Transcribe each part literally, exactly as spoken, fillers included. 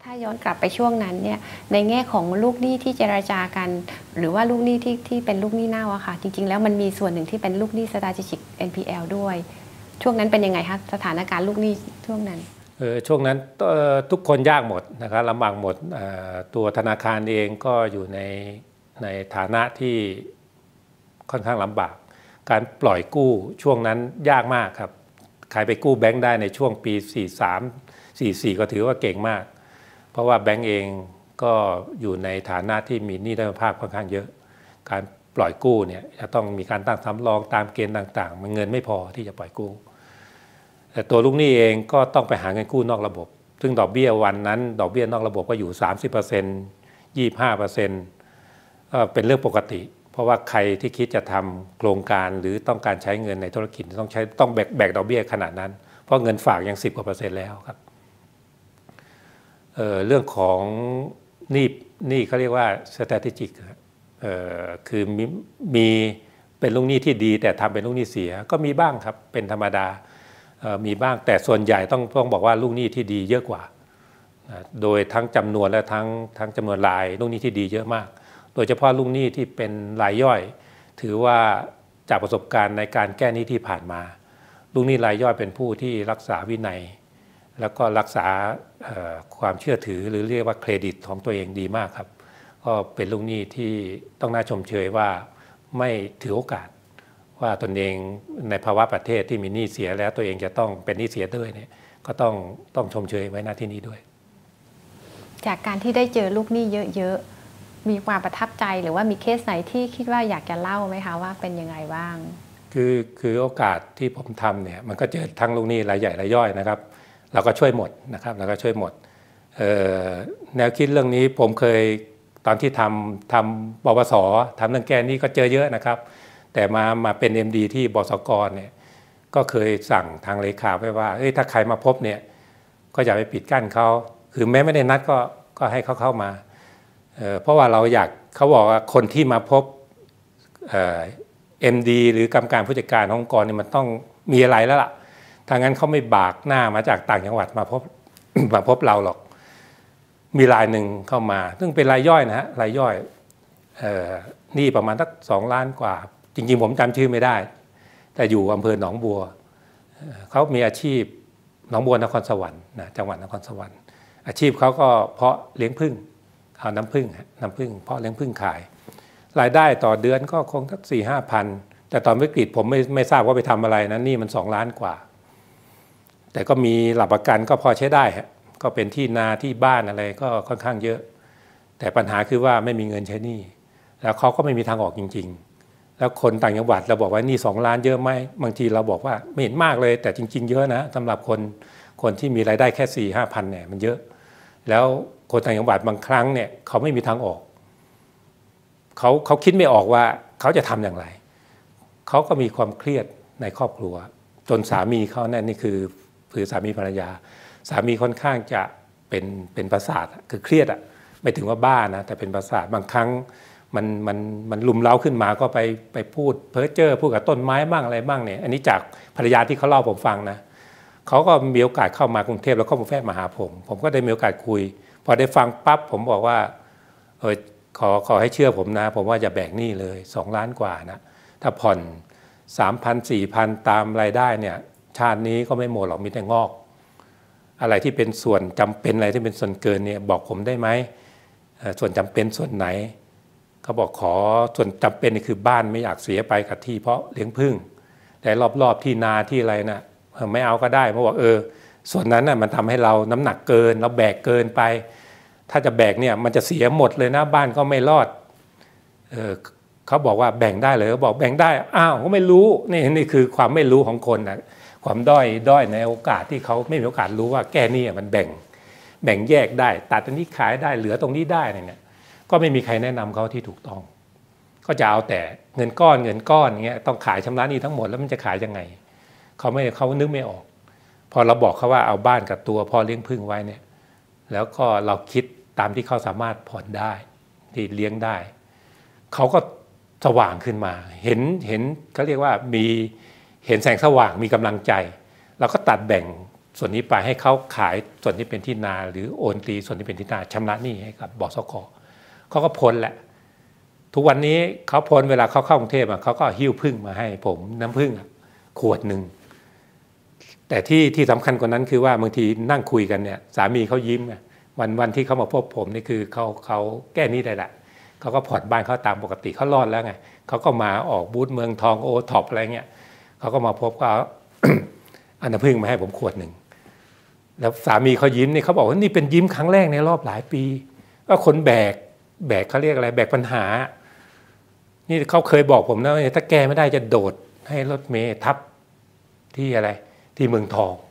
ถ้าย้อนกลับไปช่วงนั้นเนี่ยในแง่ของลูกหนี้ที่เจรจากันหรือว่าลูกหนี้ที่ที่เป็นลูกหนี้เน่าอะค่ะจริงๆแล้วมันมีส่วนหนึ่งที่เป็นลูกหนี้ Strategic เอ็น พี แอล ด้วยช่วงนั้นเป็นยังไงคะสถานการณ์ลูกหนี้ช่วงนั้นเออช่วงนั้นทุกคนยากหมดนะครับลำบากหมดตัวธนาคารเองก็อยู่ในในฐานะที่ค่อนข้างลำบากการปล่อยกู้ช่วงนั้นยากมากครับใครไปกู้แบงค์ได้ในช่วงปีสี่สาม สี่สี่ก็ถือว่าเก่งมากเพราะว่าแบงก์เองก็อยู่ในฐานะที่มีหนี้ด้านภาคค่อนข้างเยอะการปล่อยกู้เนี่ยจะต้องมีการตั้งสำรองตามเกณฑ์ต่างๆมันเงินไม่พอที่จะปล่อยกู้แต่ตัวลูกหนี้เองก็ต้องไปหาเงินกู้นอกระบบซึ่งดอกเบี้ยวันนั้นดอกเบี้ยนอกระบบก็อยู่ สามสิบเปอร์เซ็นต์ ยี่สิบห้าเปอร์เซ็นต์ ก็เป็นเรื่องปกติเพราะว่าใครที่คิดจะทำโครงการหรือต้องการใช้เงินในธุรกิจต้องใช้ต้องแบกแบกดอกเบี้ยขนาดนั้นเพราะเงินฝากยังสิบกว่าเปอร์เซ็นต์แล้วครับเอ่อเรื่องของหนี้หนี้เขาเรียกว่า strategic เอ่อคือมีมีเป็นลูกหนี้ที่ดีแต่ทำเป็นลูกหนี้เสียก็มีบ้างครับเป็นธรรมดามีบ้างแต่ส่วนใหญ่ต้องต้องบอกว่าลูกหนี้ที่ดีเยอะกว่าโดยทั้งจำนวนและทั้งทั้งจำนวนรายลูกหนี้ที่ดีเยอะมากโดยเฉพาะลูกหนี้ที่เป็นรายย่อยถือว่าจากประสบการณ์ในการแก้หนี้ที่ผ่านมาลูกหนี้รายย่อยเป็นผู้ที่รักษาวินัยแล้วก็รักษาความเชื่อถือหรือเรียกว่าเครดิตของตัวเองดีมากครับก็เป็นลูกหนี้ที่ต้องน่าชมเชยว่าไม่ถือโอกาสว่าตนเองในภาวะประเทศที่มีหนี้เสียแล้วตัวเองจะต้องเป็นหนี้เสียด้วยเนี่ยก็ต้องต้องชมเชยไว้หน้าที่นี้ด้วยจากการที่ได้เจอลูกหนี้เยอะๆมีความประทับใจหรือว่ามีเคสไหนที่คิดว่าอยากจะเล่าไหมคะว่าเป็นยังไงบ้างคือคือโอกาสที่ผมทำเนี่ยมันก็เจอทั้งลูกหนี้รายใหญ่รายย่อยนะครับเราก็ช่วยหมดนะครับเราก็ช่วยหมดแนวคิดเรื่องนี้ผมเคยตอนที่ทำทำปปสทำเรื่องแก้หนี้ก็เจอเยอะนะครับแต่มามาเป็น เอ็ม ดี ที่บสกเนี่ยก็เคยสั่งทางเลขาไว้ว่าเอ้ยถ้าใครมาพบเนี่ยก็อย่าไปปิดกั้นเขาคือแม้ไม่ได้นัดก็ก็ให้เขาเข้ามาเ, เพราะว่าเราอยากเขาบอกว่าคนที่มาพบเอ็มดีหรือกรรมการผู้จัดการองค์กรเนี่ยมันต้องมีอะไรแล้วล่ะถ้างั้นเขาไม่บากหน้ามาจากต่างจังหวัดมาพบ มาพบเราหรอกมีรายหนึ่งเข้ามาซึ่งเป็นรายย่อยนะฮะรายย่อยนี่ประมาณสักสองล้านกว่าจริงๆผมจำชื่อไม่ได้แต่อยู่อำเภอหนองบัวเขามีอาชีพหนองบัวนครสวรรค์นะจังหวัดนครสวรรค์อาชีพเขาก็เพาะเลี้ยงผึ้งเอาน้ำผึ้งน้ำผึ้งเพาะเลี้ยงผึ้งขายรายได้ต่อเดือนก็คงสักสี่ห้าพันแต่ตอนวิกฤตผมไม่ไม่ทราบว่าไปทำอะไรนะนี่มันสองล้านกว่าแต่ก็มีหลักประกันก็พอใช้ได้ฮะก็เป็นที่นาที่บ้านอะไรก็ค่อนข้างเยอะแต่ปัญหาคือว่าไม่มีเงินใช้หนี้แล้วเขาก็ไม่มีทางออกจริงๆแล้วคนต่างจังหวัดเราบอกว่านี่สองล้านเยอะไหมบางทีเราบอกว่าไม่เห็นมากเลยแต่จริงๆเยอะนะสำหรับคนคนที่มีรายได้แค่สี่ห้าพันเนี่ยมันเยอะแล้วคนต่างจังหวัดบางครั้งเนี่ยเขาไม่มีทางออกเขาเขาคิดไม่ออกว่าเขาจะทำอย่างไรเขาก็มีความเครียดในครอบครัวจนสามีเขาเนี่ยนี่คือคือสามีภรรยาสามีค่อนข้างจะเป็นเป็นประสาทคือเครียดอ่ะไม่ถึงว่าบ้านะแต่เป็นประสาทบางครั้งมันมันมันลุมเล้าขึ้นมาก็ไปไปพูดเพ้อเจ้อพูดกับต้นไม้บ้างอะไรบ้างเนี่ยอันนี้จากภรรยาที่เขาเล่าผมฟังนะเขาก็มีโอกาสเข้ามากรุงเทพแล้วก็มาแฝงมาหาผมผมก็ได้มีโอกาสคุยพอได้ฟังปั๊บผมบอกว่าเออขอขอให้เชื่อผมนะผมว่าอย่าแบกหนี้เลยสองล้านกว่านะถ้าผ่อน สามพัน สี่พัน ตามรายได้เนี่ยชาตินี้ก็ไม่หมดหรอกมีแต่งอกอะไรที่เป็นส่วนจำเป็นอะไรที่เป็นส่วนเกินเนี่ยบอกผมได้ไหมส่วนจำเป็นส่วนไหนเขาบอกขอส่วนจำเป็นนี่คือบ้านไม่อยากเสียไปกับที่เพราะเลี้ยงผึ้งแต่รอบๆที่นาที่อะไรนะไม่เอาก็ได้เพราะว่าเออส่วนนั้นน่ะมันทำให้เราน้ำหนักเกินเราแบกเกินไปถ้าจะแบกเนี่ยมันจะเสียหมดเลยนะบ้านก็ไม่รอดเออเขาบอกว่าแบ่งได้เลยเขาบอกแบ่งได้อ้าวก็ไม่รู้นี่นี่คือความไม่รู้ของคนนะความด้อยด้อยในโอกาสที่เขาไม่มีโอกาสรู้ว่าแก้หนี้มันแบ่งแบ่งแยกได้ตัดอันนี้ขายได้เหลือตรงนี้ได้เนี่ยก็ไม่มีใครแนะนำเขาที่ถูกต้องก็จะเอาแต่เงินก้อนเงินก้อนเงี้ยต้องขายชำระหนี้ทั้งหมดแล้วมันจะขายยังไงเขาไม่เขานึกไม่ออกพอเราบอกเขาว่าเอาบ้านกับตัวพ่อเลี้ยงผึ้งไว้เนี่ยแล้วก็เราคิดตามที่เขาสามารถผ่อนได้ที่เลี้ยงได้เขาก็สว่างขึ้นมาเห็นเห็นเขาเรียกว่ามีเห็นแสงสว่างมีกำลังใจเราก็ตัดแบ่งส่วนนี้ไปให้เขาขายส่วนที่เป็นที่นาหรือโอนตีส่วนที่เป็นที่นาชำระหนี้ให้กับบสก.เขาก็พ้นแหละทุกวันนี้เขาพ้นเวลาเขาเข้ากรุงเทพเขาก็หิ้วพึ่งมาให้ผมน้ำพึ่งขวดหนึ่งแต่ที่ที่สำคัญกว่านั้นคือว่าบางทีนั่งคุยกันเนี่ยสามีเขายิ้มวันวันที่เขามาพบผมนี่คือเขาเขาแก้หนี้ได้แหละเขาก็ผ่อนบ้านเขาตามปกติเขารอดแล้วไงเขาก็มาออกบูธเมืองทองโอท็อปอะไรเงี้ยเขาก็มาพบเขา อันน้ำพึ่งมาให้ผมขวดหนึ่งแล้วสามีเขายิ้มนี่เขาบอกว่านี่เป็นยิ้มครั้งแรกในรอบหลายปีว่าคนแบกแบกเขาเรียกอะไรแบกปัญหานี่เขาเคยบอกผมนะว่าถ้าแก้ไม่ได้จะโดดให้รถเมล์ทับที่อะไรที่เมืองทอง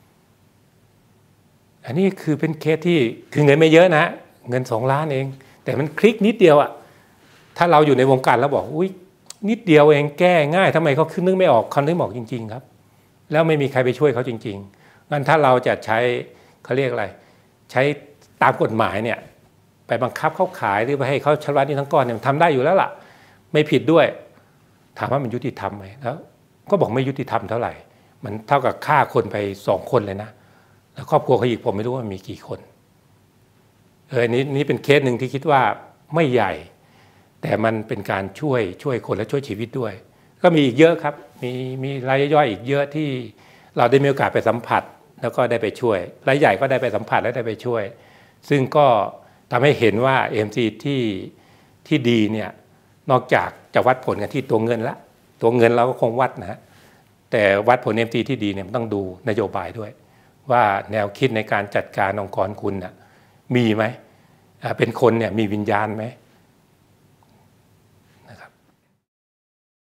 อันนี้คือเป็นเคสที่คือเงินไม่เยอะนะเงินสองล้านเองแต่มันคลิกนิดเดียวอะถ้าเราอยู่ในวงการแล้วบอกอุ้ยนิดเดียวเองแก้ง่ายทำไมเขานึกไม่ออกเขานึกไม่ออกจริงๆครับแล้วไม่มีใครไปช่วยเขาจริงๆงั้นถ้าเราจะใช้เขาเรียกอะไรใช้ตามกฎหมายเนี่ยไปบังคับเขาขายหรือไปให้เขาชำระหนี้ทั้งก้อนเนี่ยทำได้อยู่แล้วล่ะไม่ผิดด้วยถามว่ามันยุติธรรมไหมแล้วก็บอกไม่ยุติธรรมเท่าไหร่มันเท่ากับฆ่าคนไปสองคนเลยนะแล้วครอบครัวเขาอีกผมไม่รู้ว่ามีกี่คนเออนี้นี่เป็นเคสหนึ่งที่คิดว่าไม่ใหญ่แต่มันเป็นการช่วยช่วยคนและช่วยชีวิตด้วยก็มีอีกเยอะครับมีมีรายย่อยอีกเยอะที่เราได้มีโอกาสไปสัมผัสแล้วก็ได้ไปช่วยรายใหญ่ก็ได้ไปสัมผัสและได้ไปช่วยซึ่งก็ทำให้เห็นว่า เอ็ม ซี ที่ที่ดีเนี่ยนอกจากจะวัดผลกันที่ตัวเงินละตัวเงินเราก็คงวัดนะฮะแต่วัดผล เอ็ม ซี ที่ดีเนี่ยมันต้องดูนโยบายด้วยว่าแนวคิดในการจัดการองค์กรคุณน่ะมีไหมเป็นคนเนี่ยมีวิญญาณไหม